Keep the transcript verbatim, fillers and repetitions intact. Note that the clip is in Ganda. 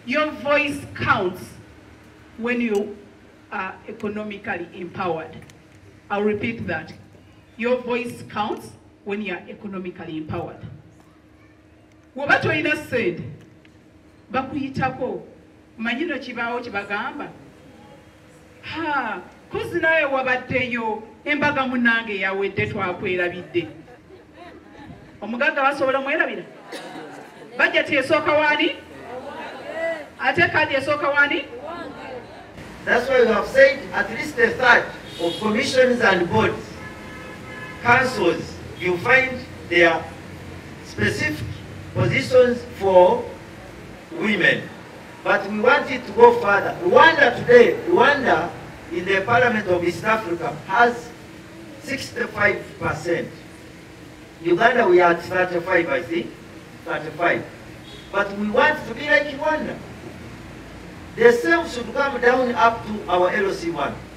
Your voice counts when you are economically empowered. I'll repeat that. Your voice counts when you are economically empowered. Woba toyina sente bakuyitako manyino kibaawo kibagamba ha kuzi naye wabaddeyo embaga munange yawedde twakwerabidde omugagga basobola mwerabira bajjati esooka wani ate kadi esooka wani. That's why we have said at least a third of commissions and boards, councils, you find their specific positions for women. But we want it to go further. Rwanda today, Rwanda in the Parliament of East Africa has sixty-five percent. Uganda we are at thirty-five, I think, thirty-five. But we want to be like Rwanda. The same should come down up to our L O C one.